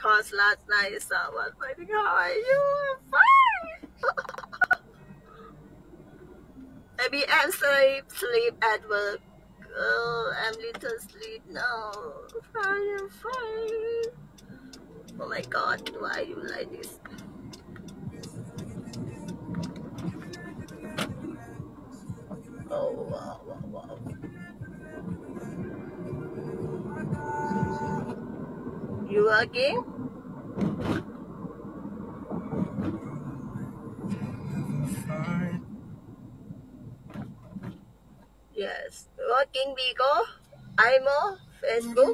because last night someone fighting. How are you? I'm fine. Maybe I'm sleep at work. Oh, I'm little sleep now. I'm fine. Oh my God, why you like this? Oh wow, wow, wow. You working? Yes. Working Bigo? IMO? Facebook?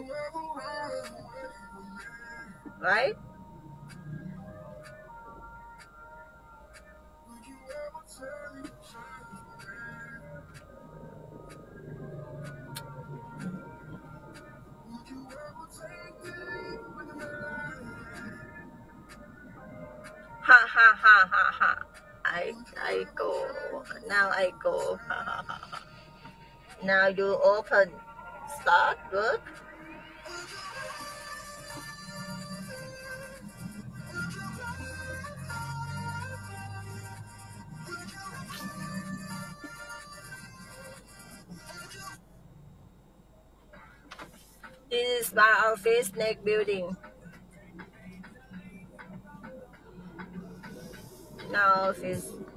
Right? Ha ha ha ha ha. I go. Now I go. Ha ha ha ha. Now you open. Start work. This is my office next building. Now office.